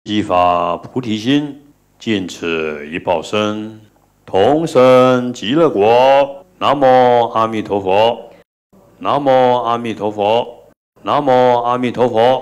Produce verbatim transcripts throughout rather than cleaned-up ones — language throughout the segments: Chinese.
依发菩提心，尽此一报身，同生极乐国。南无阿弥陀佛。南无阿弥陀佛。南无阿弥陀佛。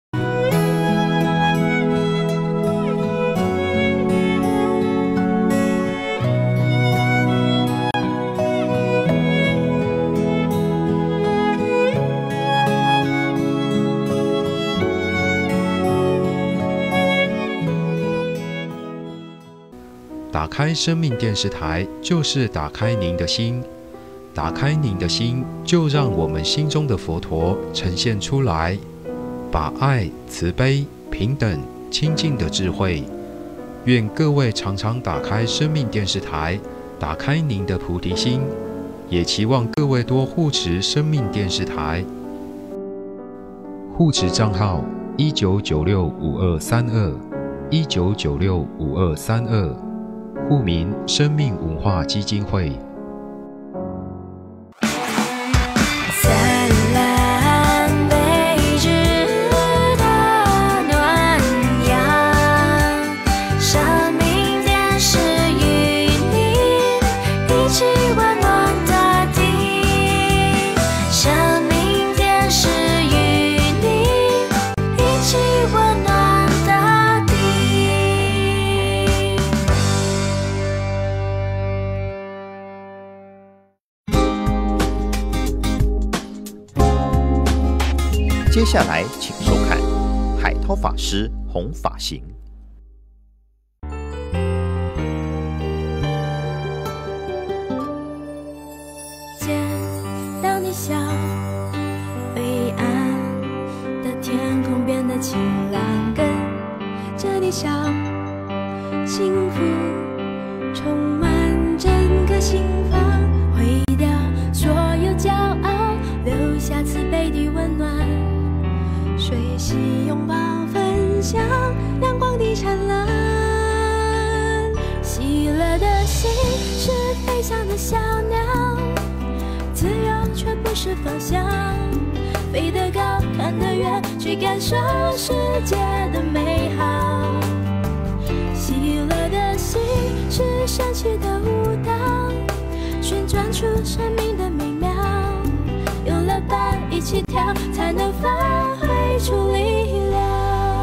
打开生命电视台，就是打开您的心。打开您的心，就让我们心中的佛陀呈现出来，把爱、慈悲、平等、清净的智慧。愿各位常常打开生命电视台，打开您的菩提心，也期望各位多护持生命电视台。护持账号：一九九六五二三二，一九九六五二三二。户名：生命文化基金会。 接下来，请收看海涛法师弘法行。 见到你笑，灰暗的天空变得晴朗，跟着你笑，幸福充满整个心房，毁掉所有骄傲，留下慈悲的温暖。水洗拥抱分享阳光的灿烂，喜乐的心是飞翔的小鸟，自由却不是方向，飞得高看得远，去感受世界的美好。喜乐的心是神奇的舞蹈，旋转出生命的美妙，有了伴一起跳，才能发挥出力量。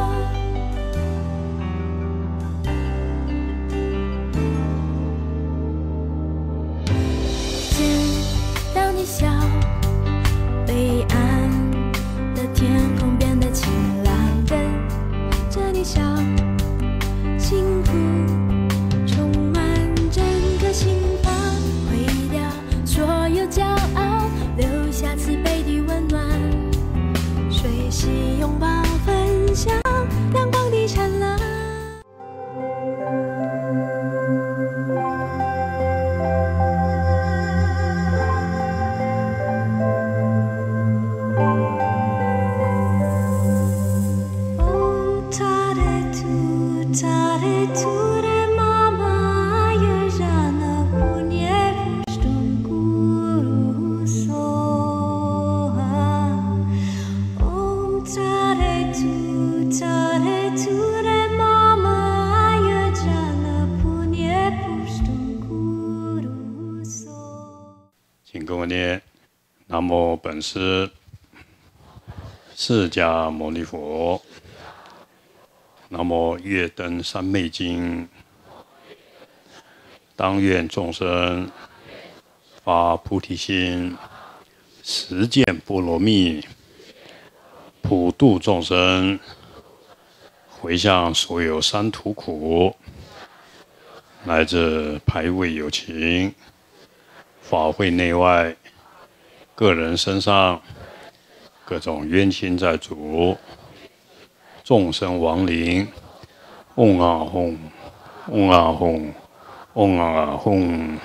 见到你笑，灰暗的天空变得晴朗，跟着你笑，幸福充满整个心房，毁掉所有骄傲，留下慈悲的温暖。水洗拥抱分享阳光的灿烂。 请跟我念：南无本师释迦牟尼佛。南无月灯三昧经。当愿众生发菩提心，实践波罗蜜，普度众生，回向所有三途苦，乃至排位有情，法会内外，个人身上各种冤亲债主，众生亡灵，嗡啊吽，嗡啊吽，嗡啊吽。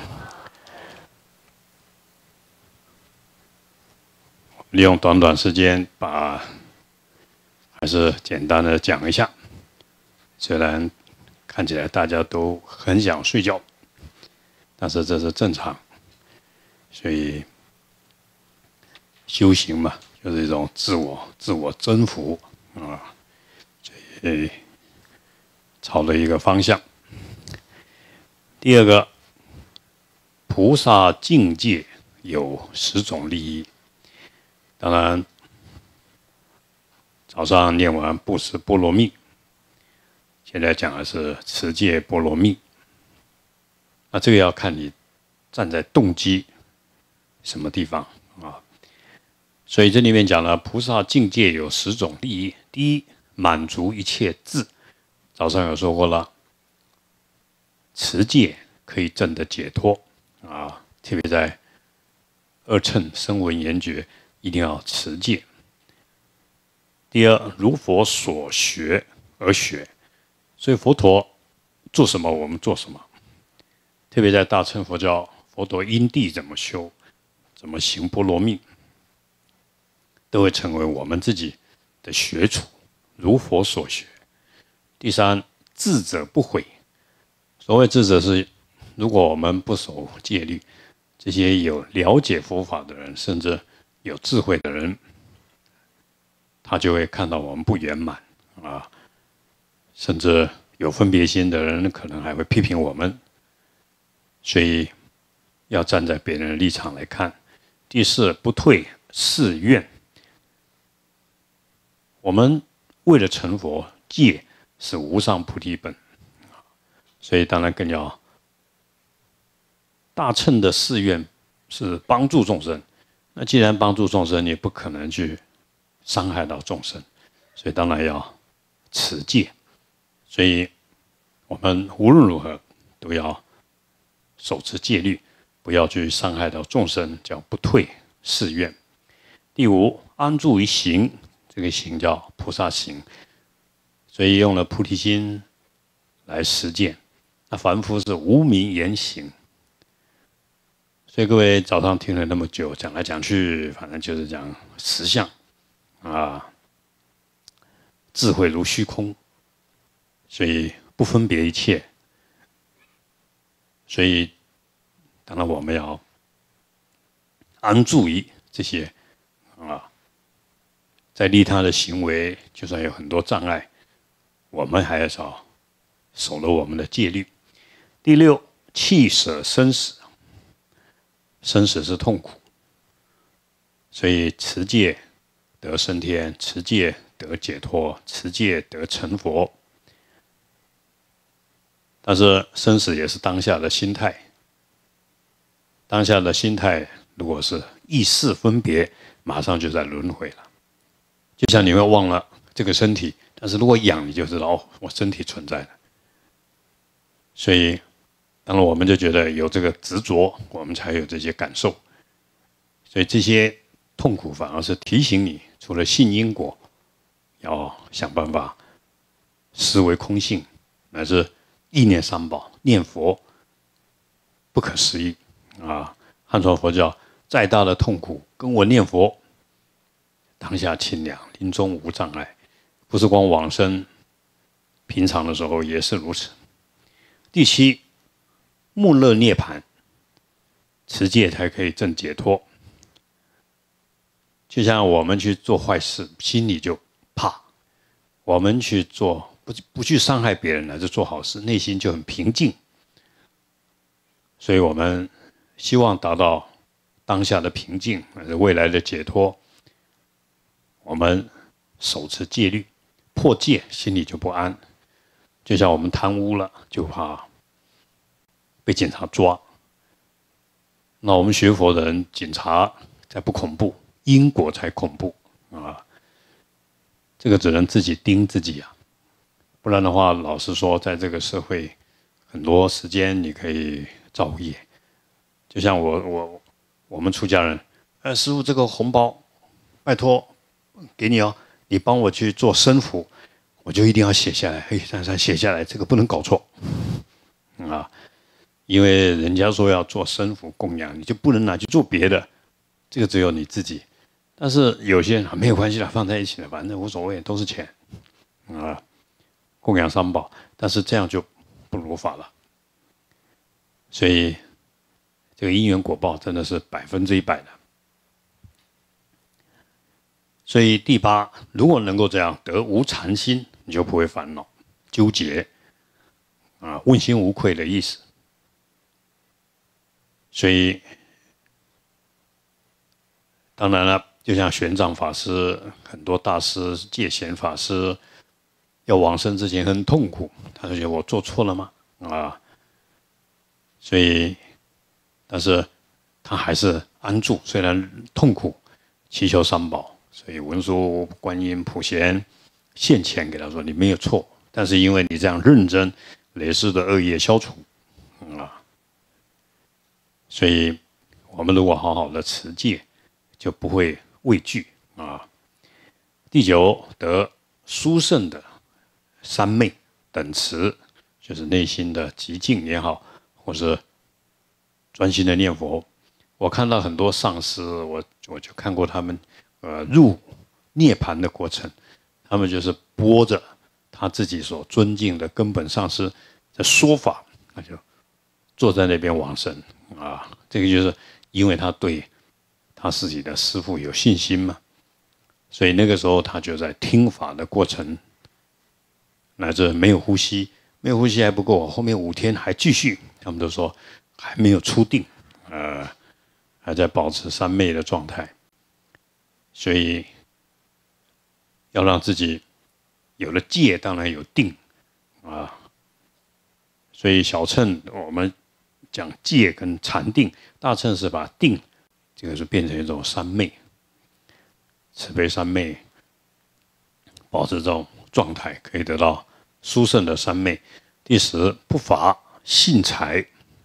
利用短短时间把，还是简单的讲一下。虽然看起来大家都很想睡觉，但是这是正常。所以修行嘛，就是一种自我自我征服啊。所以朝的一个方向。第二个，菩萨境界有十种利益。当然，早上念完布施波罗蜜，现在讲的是持戒波罗蜜。那这个要看你站在动机什么地方啊。所以这里面讲了，菩萨境界有十种利益。第一，满足一切智。早上有说过了，持戒可以证得解脱啊，特别在二乘声闻缘觉，一定要持戒。第二，如佛所学而学，所以佛陀做什么，我们做什么。特别在大乘佛教，佛陀因地怎么修，怎么行波罗蜜，都会成为我们自己的学处，如佛所学。第三，智者不毁。所谓智者是，如果我们不守戒律，这些有了解佛法的人，甚至有智慧的人，他就会看到我们不圆满啊，甚至有分别心的人，可能还会批评我们。所以要站在别人的立场来看。第四，不退誓愿。我们为了成佛，戒是无上菩提本，所以当然更要大乘的誓愿是帮助众生。那既然帮助众生，你不可能去伤害到众生，所以当然要持戒。所以我们无论如何都要守持戒律，不要去伤害到众生，叫不退誓愿。第五，安住于行，这个行叫菩萨行，所以用了菩提心来实践。那凡夫是无明言行，所以各位早上听了那么久，讲来讲去，反正就是讲实相啊，智慧如虚空，所以不分别一切。所以，当然我们要安住于这些啊，在利他的行为，就算有很多障碍，我们还要守守了我们的戒律。第六，弃舍生死。生死是痛苦，所以持戒得升天，持戒得解脱，持戒得成佛。但是生死也是当下的心态，当下的心态如果是意识分别，马上就在轮回了。就像你会忘了这个身体，但是如果养，你就知道哦，我身体存在了。所以当然我们就觉得有这个执着，我们才有这些感受。所以这些痛苦反而是提醒你，除了信因果，要想办法思维空性，乃至意念三宝，念佛不可思议啊！汉传佛教再大的痛苦，跟我念佛，当下清凉，临终无障碍。不是光往生，平常的时候也是如此。第七，穆勒涅槃，持戒才可以证解脱。就像我们去做坏事，心里就怕；我们去做不不去伤害别人，乃至做好事，内心就很平静。所以我们希望达到当下的平静，乃至未来的解脱。我们守持戒律，破戒心里就不安。就像我们贪污了，就怕被警察抓。那我们学佛的人，警察才不恐怖，因果才恐怖啊！这个只能自己盯自己啊，不然的话，老实说，在这个社会，很多时间你可以造业。就像我我我们出家人，呃，师父这个红包，拜托给你哦，你帮我去做生符，我就一定要写下来。嘿，珊珊写下来，这个不能搞错啊！因为人家说要做生符供养，你就不能拿去做别的，这个只有你自己。但是有些人、啊、没有关系啦，放在一起了，反正无所谓，都是钱啊，供养三宝。但是这样就不如法了。所以这个因缘果报真的是百分之一百的。所以第八，如果能够这样得无缠心，你就不会烦恼纠结啊，问心无愧的意思。所以，当然了，就像玄奘法师、很多大师、戒贤法师要往生之前很痛苦，他就觉得我做错了吗？啊，所以，但是他还是安住，虽然痛苦，祈求三宝。所以文殊、观音、普贤现前给他说：“你没有错，但是因为你这样认真，累世的恶业消除，啊，所以我们如果好好的持戒，就不会畏惧啊。”第九，得殊胜的三昧等持，就是内心的极静也好，或是专心的念佛。我看到很多上师，我我就看过他们。呃，入涅槃的过程，他们就是播着他自己所尊敬的根本上师的说法，他就坐在那边往生啊。这个就是因为他对他自己的师父有信心嘛，所以那个时候他就在听法的过程，乃至没有呼吸，没有呼吸还不够，后面五天还继续，他们都说还没有出定，呃，还在保持三昧的状态。所以要让自己有了戒，当然有定啊。所以小乘我们讲戒跟禅定，大乘是把定这个是变成一种三昧，慈悲三昧，保持这种状态，可以得到殊胜的三昧。第十，不乏信财。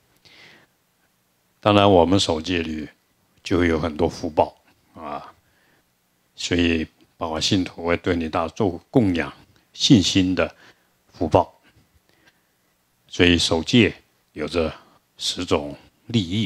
当然，我们守戒律就会有很多福报啊。所以，包括信徒会对你大做供养，信心的福报。所以守戒有着十种利益。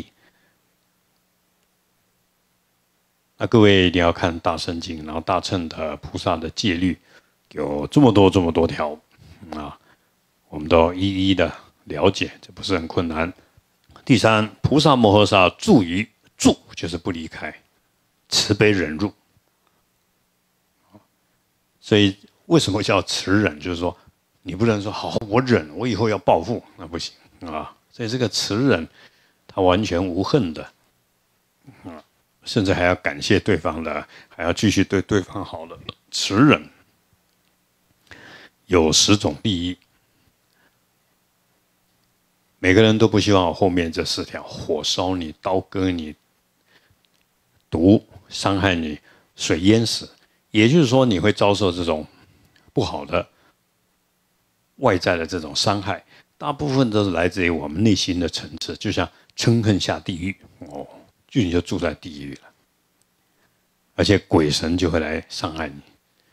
那各位一定要看《大乘经》，然后大乘的菩萨的戒律有这么多这么多条啊，我们都一一的了解，这不是很困难。第三，菩萨摩诃萨住于住就是不离开，慈悲忍辱。所以为什么叫慈忍？就是说，你不能说好，我忍，我以后要报复，那不行啊。所以这个慈忍，它完全无恨的，啊，甚至还要感谢对方的，还要继续对对方好的。慈忍有十种利益，每个人都不希望后面这四条：火烧你、刀割你、毒伤害你、水淹死。也就是说，你会遭受这种不好的外在的这种伤害，大部分都是来自于我们内心的层次，就像嗔恨下地狱哦，就你就住在地狱了，而且鬼神就会来伤害你。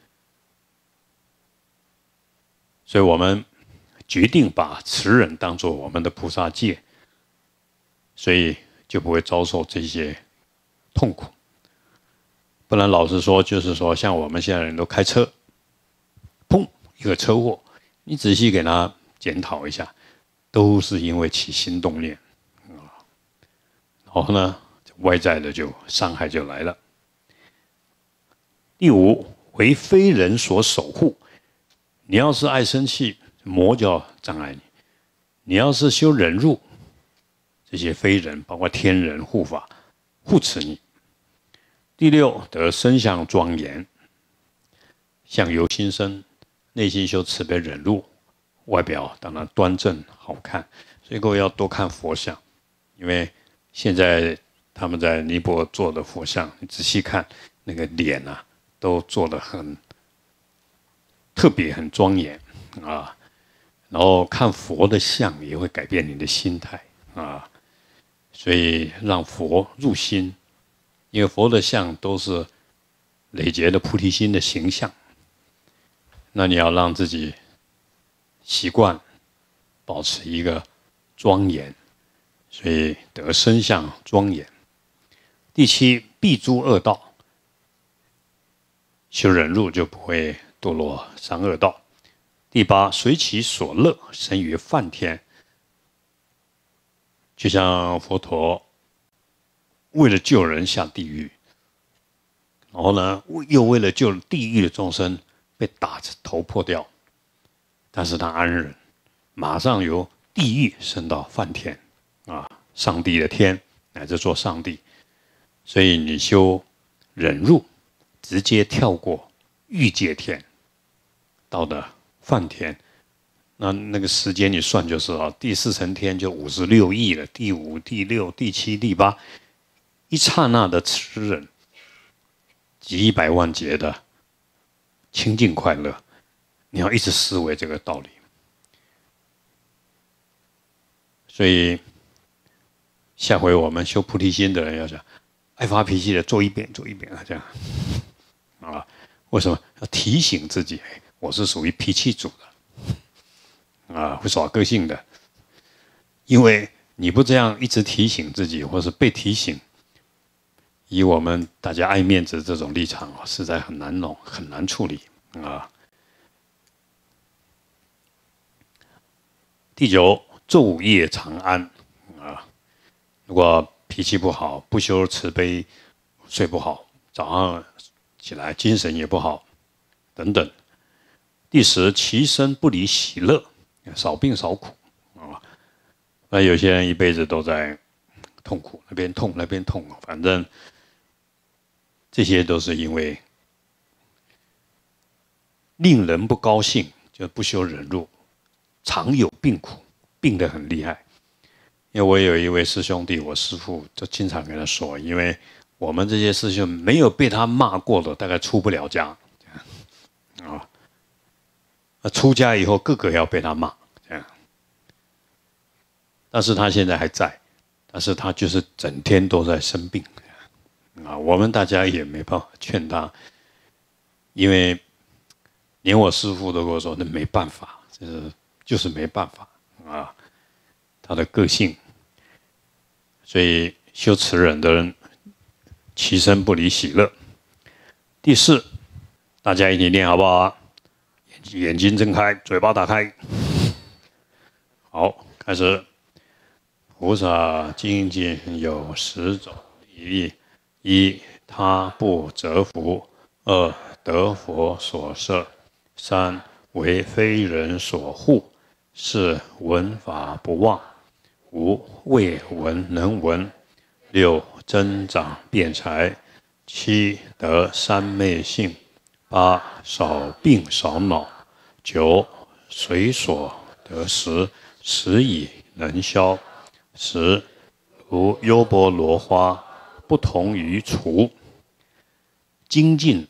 所以我们决定把慈忍当作我们的菩萨戒，所以就不会遭受这些痛苦。不然老实说，就是说，像我们现在人都开车，砰一个车祸，你仔细给他检讨一下，都是因为起心动念啊，然后呢，外在的就伤害就来了。第五，为非人所守护。你要是爱生气，魔就要障碍你；你要是修忍辱，这些非人，包括天人护法，护持你。第六，得身相庄严，相由心生，内心修慈悲忍辱，外表当然端正好看。所以各位要多看佛像，因为现在他们在尼泊尔做的佛像，你仔细看那个脸啊，都做得很特别、很庄严啊。然后看佛的像也会改变你的心态啊，所以让佛入心。因为佛的像都是累劫的菩提心的形象，那你要让自己习惯保持一个庄严，所以得身相庄严。第七，避诸恶道，修忍辱就不会堕落三恶道。第八，随其所乐，生于梵天。就像佛陀为了救人下地狱，然后呢，又为了救地狱的众生被打头破掉，但是他安忍， 马上由地狱升到梵天啊，上帝的天乃至做上帝。所以你修忍辱，直接跳过欲界天，到了梵天。那那个时间你算就是啊，第四层天就五十六亿了，第五、第六、第七、第八，一刹那的持忍，几百万劫的清净快乐，你要一直思维这个道理。所以下回我们修菩提心的人要讲，爱发脾气的做一遍做一遍啊，这样啊，为什么要提醒自己？我是属于脾气主的。啊，会耍个性的，因为你不这样一直提醒自己，或是被提醒，以我们大家爱面子这种立场啊，实在很难弄，很难处理啊。第九，昼夜常安啊。如果脾气不好，不修慈悲，睡不好，早上起来精神也不好，等等。第十，其身不离喜乐。少病少苦啊！那有些人一辈子都在痛苦，那边痛那边痛，反正这些都是因为令人不高兴，就不修忍辱，常有病苦，病得很厉害。因为我有一位师兄弟，我师父就经常跟他说，因为我们这些师兄没有被他骂过的，大概出不了家啊。出家以后，个个要被他骂，这样。但是他现在还在，但是他就是整天都在生病，啊，我们大家也没办法劝他，因为连我师父都跟我说，那没办法，就是就是没办法啊，他的个性。所以修慈忍的人，其身不离喜乐。第四，大家一起念好不好啊？眼睛睁开，嘴巴打开。好，开始。菩萨精进有十种利益：一、他不折服；二、得佛所摄；三、为非人所护；四、闻法不忘；五、未闻能闻；六、增长辩才；七、得三昧性；八、少病少恼；九、随所得食，食以能消；十、如优波罗花，不同于厨。精进，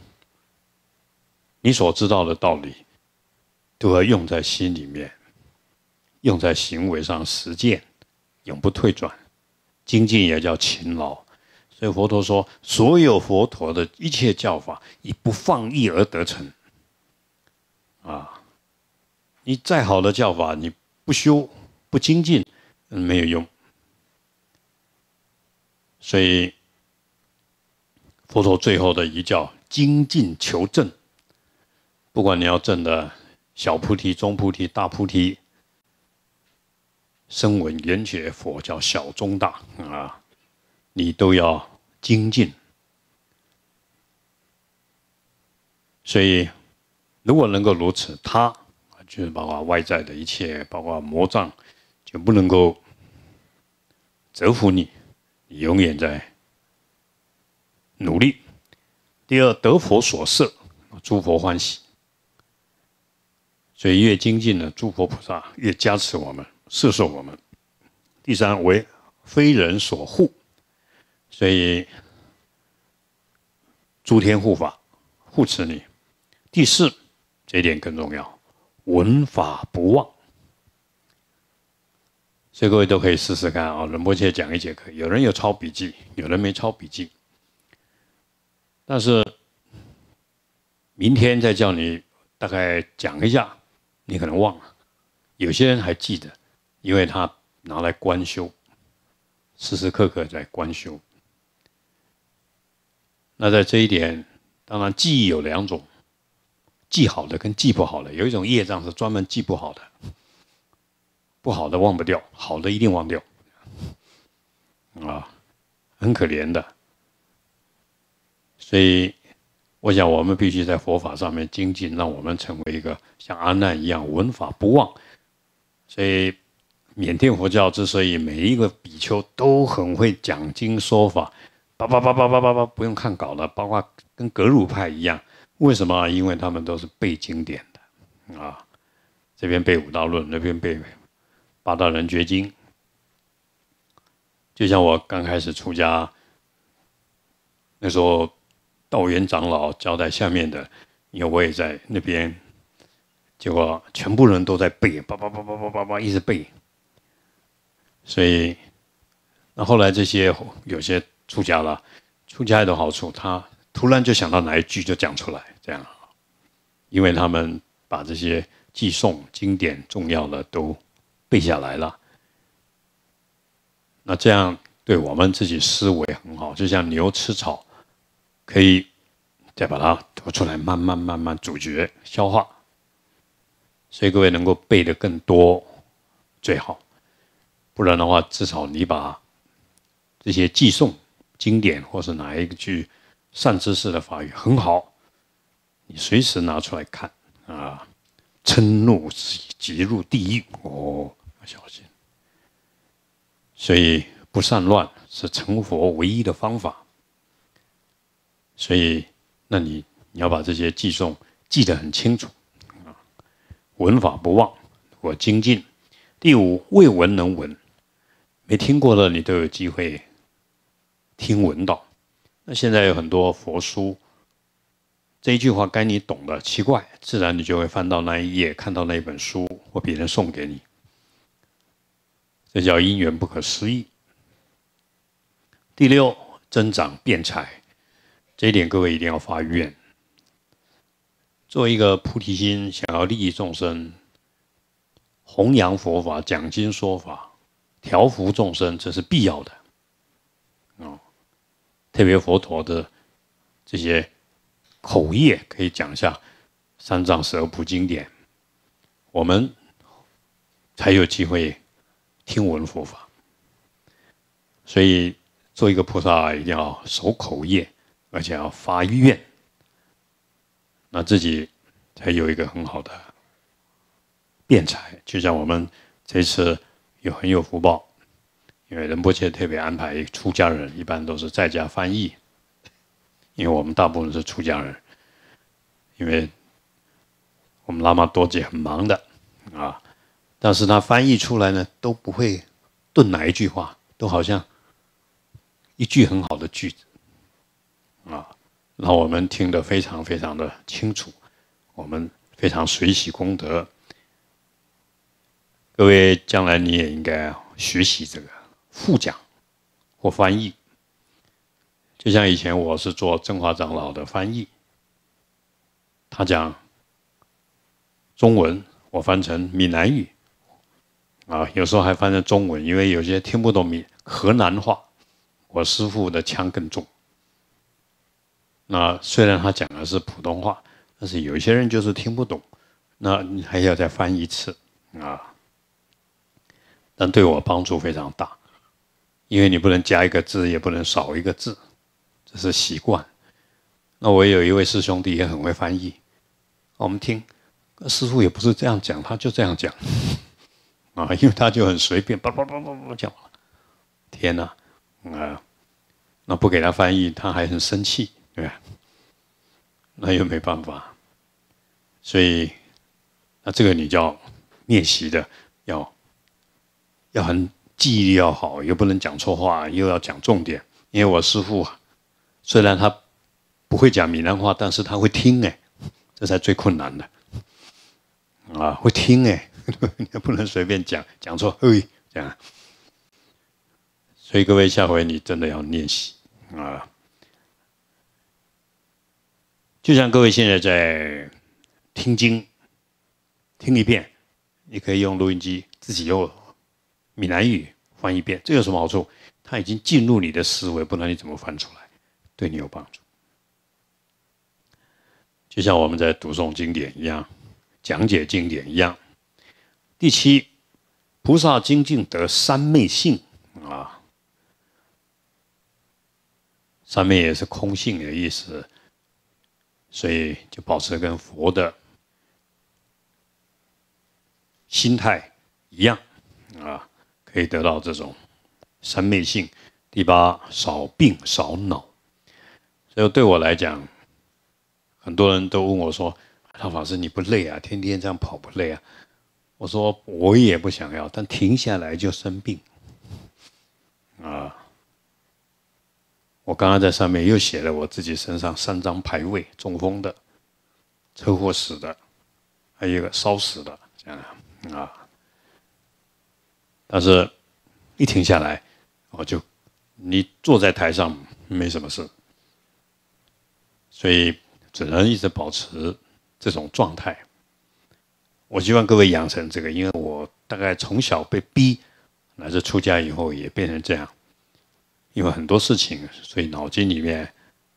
你所知道的道理，都要用在心里面，用在行为上实践，永不退转。精进也叫勤劳，所以佛陀说，所有佛陀的一切教法，以不放逸而得成。啊，你再好的教法，你不修不精进，没有用。所以佛陀最后的遗教，精进求证。不管你要证的小菩提、中菩提、大菩提，声闻缘觉佛叫小中大啊，你都要精进。所以如果能够如此，他就是包括外在的一切，包括魔障，就不能够折服你，你永远在努力。第二，得佛所摄，诸佛欢喜。所以越精进呢，诸佛菩萨越加持我们，摄受我们。第三，为非人所护，所以诸天护法护持你。第四，这一点更重要，闻法不忘。所以各位都可以试试看啊，仁波切讲一节课，有人有抄笔记，有人没抄笔记。但是明天再叫你大概讲一下，你可能忘了。有些人还记得，因为他拿来观修，时时刻刻在观修。那在这一点，当然记忆有两种，记好的跟记不好的。有一种业障是专门记不好的，不好的忘不掉，好的一定忘掉，啊，很可怜的。所以我想我们必须在佛法上面精进，让我们成为一个像阿难一样闻法不忘。 所以缅甸佛教之所以每一个比丘都很会讲经说法，叭叭叭叭叭叭叭，不用看稿了，包括跟格鲁派一样。为什么？因为他们都是背经典的啊，这边背五道论，那边背八大人觉经。就像我刚开始出家，那时候道元长老交代下面的，因为我也在那边，结果全部人都在背，叭叭叭叭叭叭叭一直背。所以，那后来这些有些出家了，出家的好处，他突然就想到哪一句就讲出来，这样，因为他们把这些寄送经典重要的都背下来了。那这样对我们自己思维很好，就像牛吃草，可以再把它吐出来，慢慢慢慢咀嚼消化。所以各位能够背得更多最好，不然的话，至少你把这些寄送经典或是哪一句善知识的法语很好，你随时拿出来看啊，嗔怒即入地狱哦，要小心。所以不散乱是成佛唯一的方法。所以，那你你要把这些记诵记得很清楚啊，闻法不忘或精进。第五，未闻能闻，没听过的你都有机会听闻到。那现在有很多佛书，这一句话该你懂的，奇怪，自然你就会翻到那一页，看到那本书或别人送给你。这叫因缘不可思议。第六，增长辩才，这一点各位一定要发愿。做一个菩提心，想要利益众生，弘扬佛法、讲经说法、调伏众生，这是必要的。哦，特别佛陀的这些口业，可以讲一下三藏十二部经典，我们才有机会听闻佛法。所以做一个菩萨一定要守口业，而且要发愿，那自己才有一个很好的辩才。就像我们这次有很有福报，因为仁波切特别安排出家人，一般都是在家翻译，因为我们大部分是出家人，因为我们喇嘛多姐很忙的啊，但是他翻译出来呢，都不会顿哪一句话，都好像一句很好的句子啊，让我们听得非常非常的清楚，我们非常随喜功德。各位将来你也应该学习这个复讲或翻译，就像以前我是做正华长老的翻译，他讲中文，我翻成闽南语啊，有时候还翻成中文，因为有些听不懂闽河南话，我师父的腔更重。那虽然他讲的是普通话，但是有些人就是听不懂，那你还要再翻一次啊。但对我帮助非常大，因为你不能加一个字，也不能少一个字，这是习惯。那我也有一位师兄弟也很会翻译，我们听师父也不是这样讲，他就这样讲啊，因为他就很随便，叭叭叭叭叭讲了。天哪，啊，那不给他翻译，他还很生气，对吧？那又没办法，所以那这个你就要练习的，要要很记忆力要好，又不能讲错话，又要讲重点。因为我师父虽然他不会讲闽南话，但是他会听哎，这才最困难的啊，会听哎，你不能随便讲，讲错嘿这样。所以各位下回你真的要练习啊。就像各位现在在听经，听一遍，你可以用录音机自己用闽南语翻一遍，这有什么好处？它已经进入你的思维，不然你怎么翻出来？对你有帮助。就像我们在读诵经典一样，讲解经典一样。第七，菩萨精进得三昧性啊，三昧也是空性的意思。所以就保持跟佛的心态一样啊，可以得到这种三昧性。第八，少病少恼。所以对我来讲，很多人都问我说：“老法师，你不累啊？天天这样跑不累啊？”我说：“我也不想要，但停下来就生病啊。”我刚刚在上面又写了我自己身上三张牌位：中风的、车祸死的，还有一个烧死的，这样啊。但是，一停下来，我就你坐在台上没什么事，所以只能一直保持这种状态。我希望各位养成这个，因为我大概从小被逼，乃至出家以后也变成这样。因为很多事情，所以脑筋里面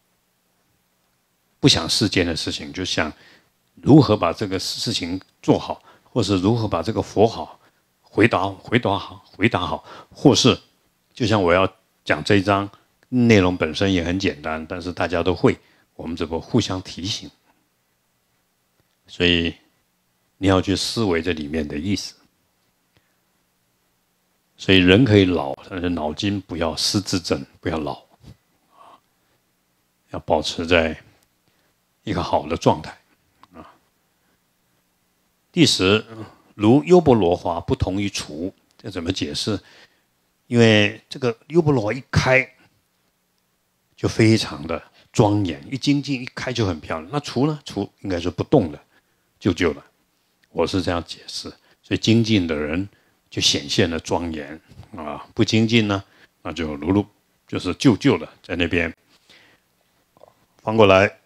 不想世间的事情，就想如何把这个事情做好，或是如何把这个佛好回答回答好回答好，或是就像我要讲这一章内容本身也很简单，但是大家都会，我们只不过互相提醒，所以你要去思维这里面的意思。所以人可以老，但是脑筋不要失智症，不要老，要保持在一个好的状态啊。第十，如优波罗花不同于厨，这怎么解释？因为这个优波罗花一开就非常的庄严，一精进一开就很漂亮。那厨呢？厨应该是不动的，就就了。我是这样解释。所以精进的人就显现了庄严啊，不精进呢，那就如如就是旧旧的在那边。翻过来，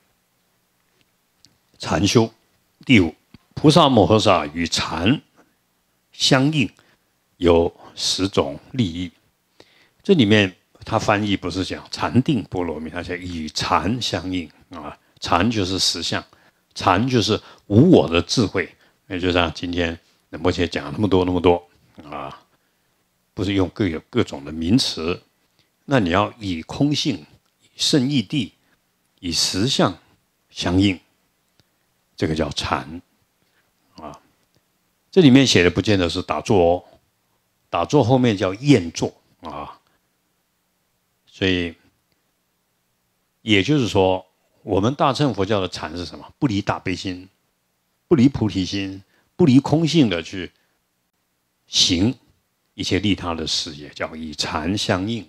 禅修第五，菩萨摩诃萨与禅相应，有十种利益。这里面他翻译不是讲禅定波罗蜜，他讲与禅相应啊，禅就是实相，禅就是无我的智慧。也就像今天仁波切讲那么多那么多。啊，不是用各有各种的名词，那你要以空性、以圣义谛、以实相相应，这个叫禅啊。这里面写的不见得是打坐哦，打坐后面叫厌坐啊。所以也就是说，我们大乘佛教的禅是什么？不离大悲心，不离菩提心，不离空性的去行一切利他的事业，叫以禅相应。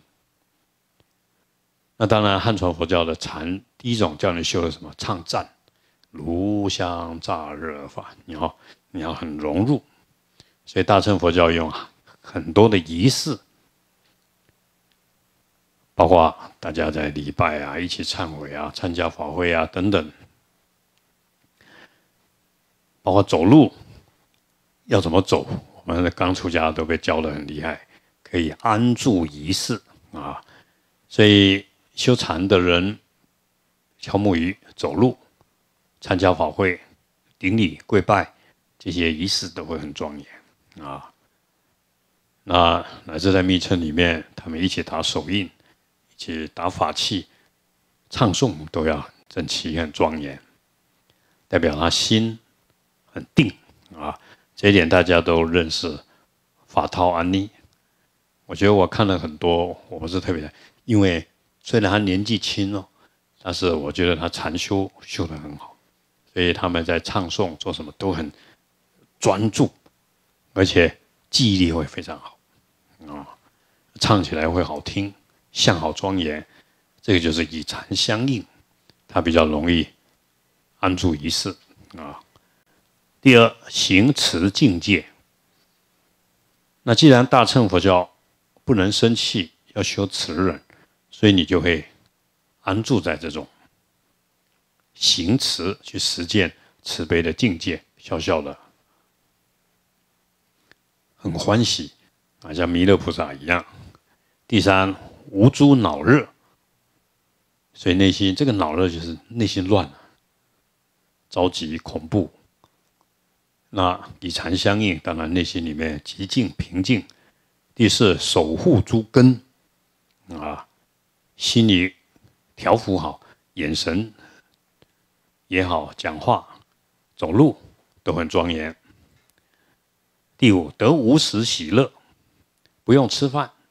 那当然，汉传佛教的禅，第一种叫你修的什么？唱赞，炉香乍热法，你要你要很融入。所以大乘佛教用很多的仪式，包括大家在礼拜啊、一起忏悔啊、参加法会啊等等，包括走路要怎么走。我们刚出家都被教得很厉害，可以安住仪式啊，所以修禅的人敲木鱼、走路、参加法会、顶礼、跪拜，这些仪式都会很庄严啊。那乃至在密乘里面，他们一起打手印，一起打法器、唱诵，都要整齐、很庄严，代表他心很定啊。这一点大家都认识法涛安妮。我觉得我看了很多，我不是特别，因为虽然他年纪轻哦，但是我觉得他禅修修得很好，所以他们在唱诵做什么都很专注，而且记忆力会非常好啊，唱起来会好听，相好庄严。这个就是以禅相应，它比较容易安住仪式啊。第二，行持境界。那既然大乘佛教不能生气，要修慈忍，所以你就会安住在这种行持，去实践慈悲的境界，小小的很欢喜啊，像弥勒菩萨一样。第三，无诸恼热，所以内心这个恼热就是内心乱了，着急、恐怖。那以禅相应，当然内心里面极静平静。第四，守护诸根啊，心里调伏好，眼神也好，讲话、走路都很庄严。 第五，得无时喜乐，不用吃饭，